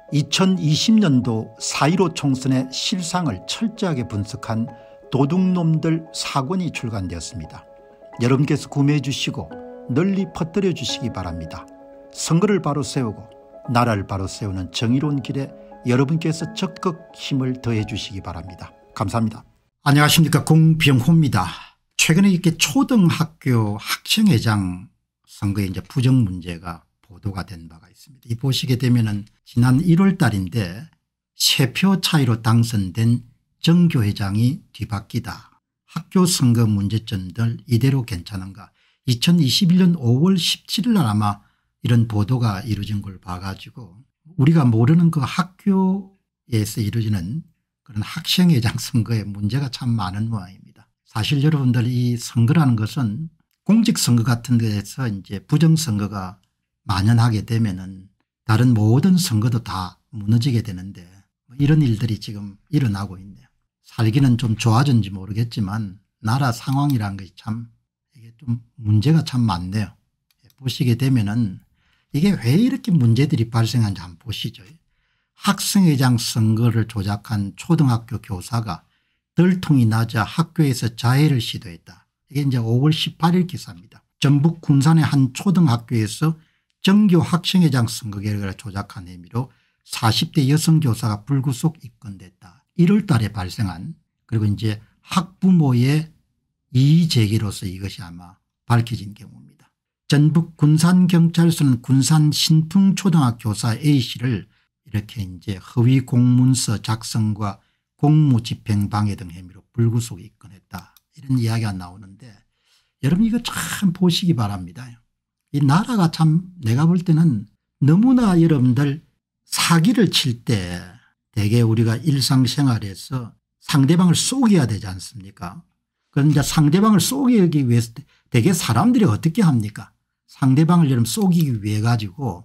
2020년도 4.15 총선의 실상을 철저하게 분석한 도둑놈들 4권이 출간되었습니다. 여러분께서 구매해 주시고 널리 퍼뜨려 주시기 바랍니다. 선거를 바로 세우고 나라를 바로 세우는 정의로운 길에 여러분께서 적극 힘을 더해 주시기 바랍니다. 감사합니다. 안녕하십니까, 공병호입니다. 최근에 이렇게 초등학교 학생회장 선거에 이제 부정 문제가 보도가 된 바가 있습니다. 이 보시게 되면은 지난 1월 달인데 3표 차이로 당선된 정교 회장이 뒤바뀌다. 학교 선거 문제점들 이대로 괜찮은가. 2021년 5월 17일 날 아마 이런 보도가 이루어진 걸 봐가지고 우리가 모르는 그 학교에서 이루어지는 그런 학생회장 선거에 문제가 참 많은 모양입니다. 사실 여러분들 이 선거라는 것은 공직선거 같은 데에서 이제 부정선거가 만연하게 되면은 다른 모든 선거도 다 무너지게 되는데 이런 일들이 지금 일어나고 있네요. 살기는 좀 좋아졌는지 모르겠지만 나라 상황이라는 것이 참 이게 좀 문제가 참 많네요. 보시게 되면은 이게 왜 이렇게 문제들이 발생하는지 한번 보시죠. 학생회장 선거를 조작한 초등학교 교사가 덜통이 나자 학교에서 자해를 시도했다. 이게 이제 5월 18일 기사입니다. 전북 군산의 한 초등학교에서 정교 학생회장 선거 결과를 조작한 혐의로 40대 여성 교사가 불구속 입건됐다. 1월 달에 발생한, 그리고 이제 학부모의 이의 제기로서 이것이 아마 밝혀진 경우입니다. 전북 군산경찰서는 군산 신풍초등학교 교사 A씨를 이렇게 이제 허위 공문서 작성과 공무집행 방해 등 혐의로 불구속 입건했다. 이런 이야기가 나오는데 여러분 이거 참 보시기 바랍니다. 이 나라가 참 내가 볼 때는 너무나 여러분들 사기를 칠 때 대개 우리가 일상생활에서 상대방을 속여야 되지 않습니까? 그런데 상대방을 속이기 위해서 대개 사람들이 어떻게 합니까? 상대방을 여러분 속이기 위해 가지고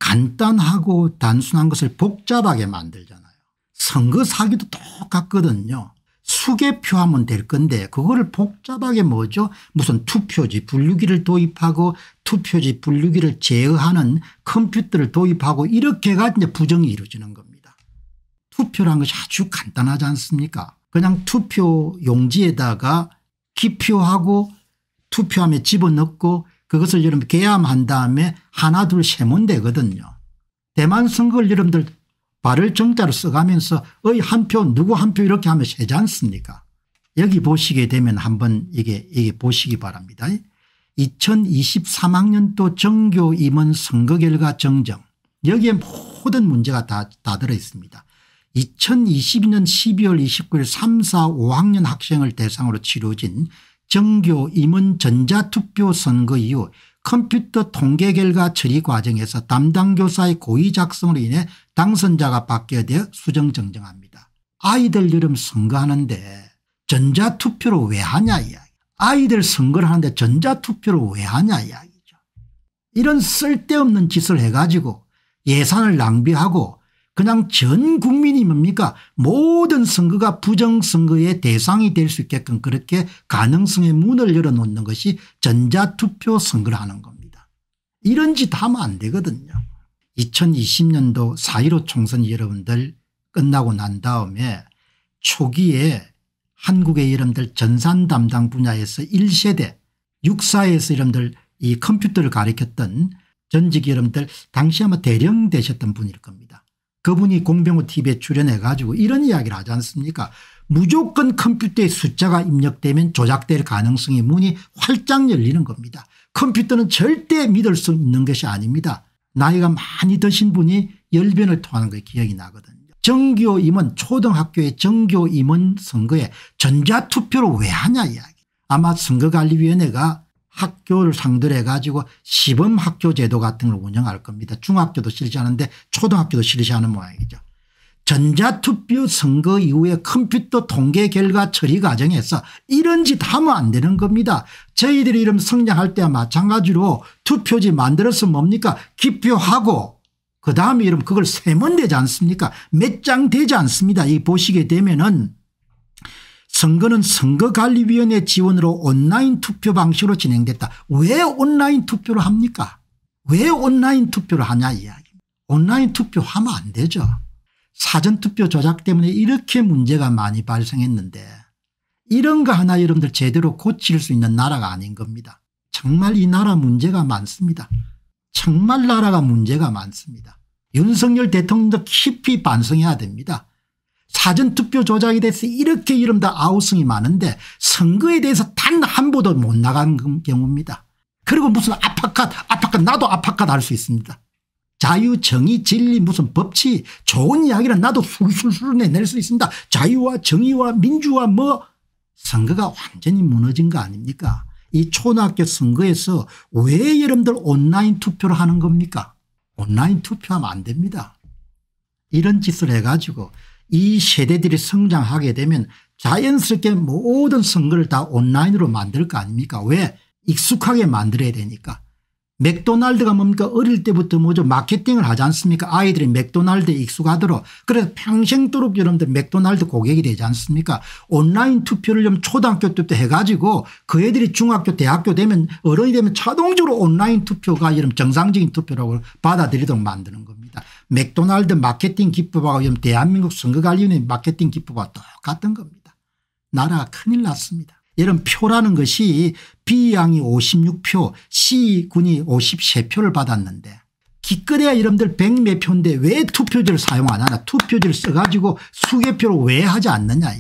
간단하고 단순한 것을 복잡하게 만들잖아요. 선거 사기도 똑같거든요. 수개표하면 될 건데 그거를 복잡하게 뭐죠? 무슨 투표지 분류기를 도입하고 투표지 분류기를 제어하는 컴퓨터를 도입하고 이렇게 해가 이제 부정이 이루어지는 겁니다. 투표란 것이 아주 간단하지 않습니까? 그냥 투표 용지에다가 기표하고 투표함에 집어넣고 그것을 여러분 개함한 다음에 하나 둘 세면 되거든요. 대만 선거를 여러분들 발을 정자로 써가면서 한 표 누구 한 표 이렇게 하면 세지 않습니까? 여기 보시게 되면 한번 이게 보시기 바랍니다. 2023학년도 정교 임원 선거 결과 정정, 여기에 모든 문제가 다 들어 있습니다. 2022년 12월 29일 3, 4, 5학년 학생을 대상으로 치러진 정교 임원 전자투표 선거 이후 컴퓨터 통계 결과 처리 과정에서 담당 교사의 고의 작성으로 인해 당선자가 바뀌어 되어 수정 정정합니다. 아이들 여름 선거하는데 전자투표로 왜 하냐 이야기. 아이들 선거를 하는데 전자투표로 왜 하냐 이야기죠. 이런 쓸데없는 짓을 해가지고 예산을 낭비하고 그냥 전 국민이 뭡니까 모든 선거가 부정선거의 대상이 될 수 있게끔 그렇게 가능성의 문을 열어놓는 것이 전자투표 선거를 하는 겁니다. 이런 짓 하면 안 되거든요. 2020년도 4.15 총선이 여러분들 끝나고 난 다음에 초기에 한국의 여러분들 전산 담당 분야에서 1세대 6사에서 여러분들 이 컴퓨터를 가르쳤던 전직 여러분들 당시 아마 대령 되셨던 분일 겁니다. 그분이 공병호 TV에 출연해 가지고 이런 이야기를 하지 않습니까? 무조건 컴퓨터에 숫자가 입력되면 조작될 가능성의 문이 활짝 열리는 겁니다. 컴퓨터는 절대 믿을 수 있는 것이 아닙니다. 나이가 많이 드신 분이 열변을 토하는 게 기억이 나거든요. 정교 임원 초등학교의 정교 임원 선거에 전자투표로 왜 하냐 이야기. 아마 선거관리위원회가 학교를 상대로 해가지고 시범학교 제도 같은 걸 운영할 겁니다. 중학교도 실시하는데 초등학교도 실시하는 모양이죠. 전자투표 선거 이후에 컴퓨터 통계 결과 처리 과정에서 이런 짓 하면 안 되는 겁니다. 저희들이 이런 성장할 때와 마찬가지로 투표지 만들어서 뭡니까 기표하고 그다음에 이러면 그걸 세면 되지 않습니까? 몇 장 되지 않습니다. 이 보시게 되면은 선거는 선거관리위원회 지원으로 온라인 투표 방식으로 진행됐다. 왜 온라인 투표를 합니까? 왜 온라인 투표를 하냐 이야기. 온라인 투표하면 안 되죠. 사전투표 조작 때문에 이렇게 문제가 많이 발생했는데 이런 거 하나 여러분들 제대로 고칠 수 있는 나라가 아닌 겁니다. 정말 이 나라 문제가 많습니다. 정말 나라가 문제가 많습니다. 윤석열 대통령도 깊이 반성해야 됩니다. 사전투표 조작에 대해서 이렇게 이름도 아우성이 많은데 선거에 대해서 단 한 보도 못 나간 경우입니다. 그리고 무슨 아파컷 나도 아파컷 할 수 있습니다. 자유 정의 진리 무슨 법치 좋은 이야기는 나도 술술술 내낼 수 있습니다. 자유와 정의와 민주와 뭐 선거가 완전히 무너진 거 아닙니까? 이 초등학교 선거에서 왜 여러분들 온라인 투표를 하는 겁니까? 온라인 투표하면 안 됩니다. 이런 짓을 해가지고 이 세대들이 성장하게 되면 자연스럽게 모든 선거를 다 온라인으로 만들 거 아닙니까? 왜? 익숙하게 만들어야 되니까. 맥도날드가 뭡니까? 어릴 때부터 뭐죠? 마케팅을 하지 않습니까? 아이들이 맥도날드에 익숙하도록. 그래서 평생도록 여러분들 맥도날드 고객이 되지 않습니까? 온라인 투표를 좀 초등학교 때부터 해가지고 그 애들이 중학교 대학교 되면 어른이 되면 자동적으로 온라인 투표가 이런 정상적인 투표라고 받아들이도록 만드는 겁니다. 맥도날드 마케팅 기법하고 대한민국 선거관리위원회 마케팅 기법과 똑같은 겁니다. 나라가 큰일 났습니다. 이런 표라는 것이 B양이 56표 C군이 53표를 받았는데 기껏해야 여러분들 100몇 표인데 왜 투표지를 사용 안 하나. 투표지를 써가지고 수개표를 왜 하지 않느냐.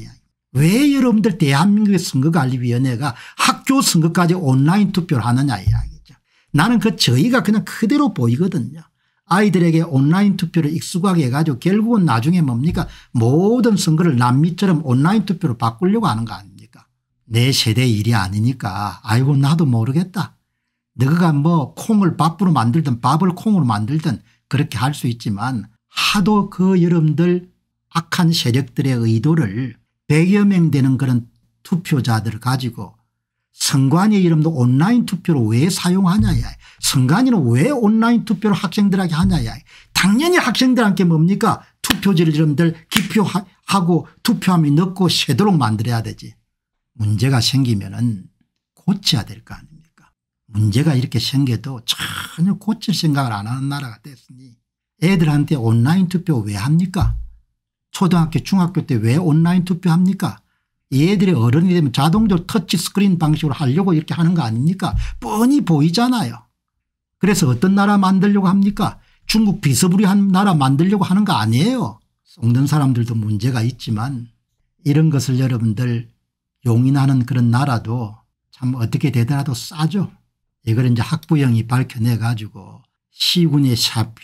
왜 여러분들 대한민국의 선거관리위원회가 학교 선거까지 온라인 투표를 하느냐 이야기죠. 나는 그 저희가 그냥 그대로 보이거든요. 아이들에게 온라인 투표를 익숙하게 해가지고 결국은 나중에 뭡니까 모든 선거를 남미처럼 온라인 투표로 바꾸려고 하는 거 아닙니까. 내 세대 일이 아니니까 아이고 나도 모르겠다. 너가 뭐 콩을 밥으로 만들든 밥을 콩으로 만들든 그렇게 할 수 있지만 하도 그 여러분들 악한 세력들의 의도를 100여 명 되는 그런 투표자들을 가지고 선관위 이름도 온라인 투표를 왜 사용하냐야. 선관위는 왜 온라인 투표를 학생들에게 하냐야. 당연히 학생들한테 뭡니까 투표지를 여러분들 기표하고 투표함이 넣고 새도록 만들어야 되지. 문제가 생기면은 고쳐야 될 거 아닙니까. 문제가 이렇게 생겨도 전혀 고칠 생각을 안 하는 나라가 됐으니 애들한테 온라인 투표 왜 합니까. 초등학교 중학교 때 왜 온라인 투표합니까. 얘들이 어른이 되면 자동적으로 터치스크린 방식으로 하려고 이렇게 하는 거 아닙니까. 뻔히 보이잖아요. 그래서 어떤 나라 만들려고 합니까. 중국 비서부리한 나라 만들려고 하는 거 아니에요. 속는 사람들도 문제가 있지만 이런 것을 여러분들 용인하는 그런 나라도 참 어떻게 되더라도 싸죠. 이걸 이제 학부형이 밝혀내 가지고 시군의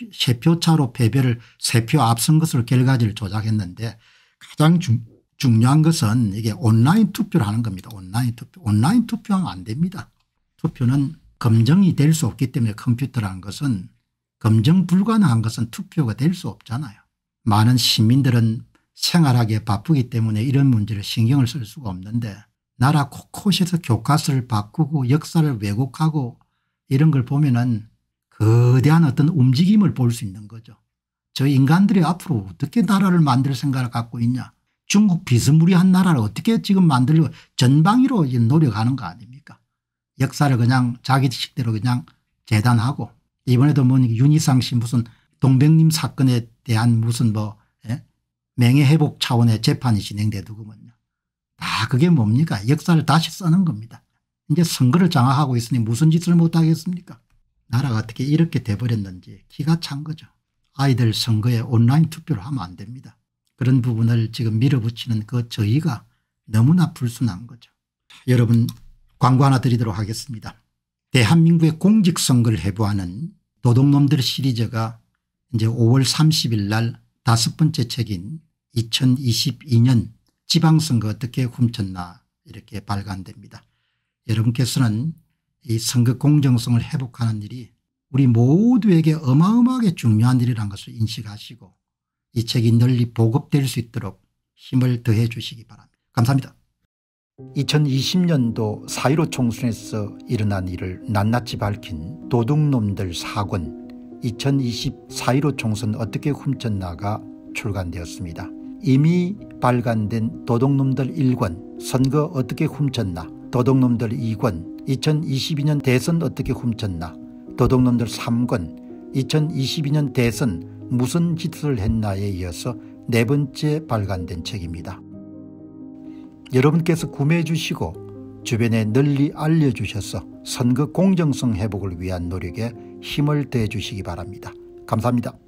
세표차로 패배를 3표 앞선 것으로 결과지를 조작했는데 가장 중요한 것은 이게 온라인 투표를 하는 겁니다. 온라인 투표. 온라인 투표하면 안 됩니다. 투표는 검증이 될 수 없기 때문에 컴퓨터라는 것은 검증 불가능한 것은 투표가 될 수 없잖아요. 많은 시민들은 생활하기에 바쁘기 때문에 이런 문제를 신경을 쓸 수가 없는데 나라 곳곳에서 교과서를 바꾸고 역사를 왜곡하고 이런 걸 보면은 거대한 어떤 움직임을 볼 수 있는 거죠. 저 인간들이 앞으로 어떻게 나라를 만들 생각을 갖고 있냐. 중국 비스무리한 나라를 어떻게 지금 만들려고 전방위로 노력하는 거 아닙니까. 역사를 그냥 자기 식대로 그냥 재단하고 이번에도 뭐 윤희상 씨 무슨 동백님 사건에 대한 무슨 뭐 명예회복 차원의 재판이 진행되더군요. 다 그게 뭡니까. 역사를 다시 쓰는 겁니다. 이제 선거를 장악하고 있으니 무슨 짓을 못하겠습니까. 나라가 어떻게 이렇게 돼버렸는지 기가 찬 거죠. 아이들 선거에 온라인 투표를 하면 안 됩니다. 그런 부분을 지금 밀어붙이는 그 저희가 너무나 불순한 거죠. 여러분 광고 하나 드리도록 하겠습니다. 대한민국의 공직선거를 해부하는 도둑놈들 시리즈가 이제 5월 30일 날 5번째 책인 2022년 지방선거 어떻게 훔쳤나 이렇게 발간됩니다. 여러분께서는 이 선거 공정성을 회복하는 일이 우리 모두에게 어마어마하게 중요한 일이라는 것을 인식하시고 이 책이 널리 보급될 수 있도록 힘을 더해 주시기 바랍니다. 감사합니다. 2020년도 4.15 총선에서 일어난 일을 낱낱이 밝힌 도둑놈들 4권 2020 4.15 총선 어떻게 훔쳤나가 출간되었습니다. 이미 발간된 도둑놈들 1권 선거 어떻게 훔쳤나, 도둑놈들 2권 2022년 대선 어떻게 훔쳤나, 도둑놈들 3권 2022년 대선 무슨 짓을 했나에 이어서 4번째 발간된 책입니다. 여러분께서 구매해 주시고 주변에 널리 알려주셔서 선거 공정성 회복을 위한 노력에 힘을 더해 주시기 바랍니다. 감사합니다.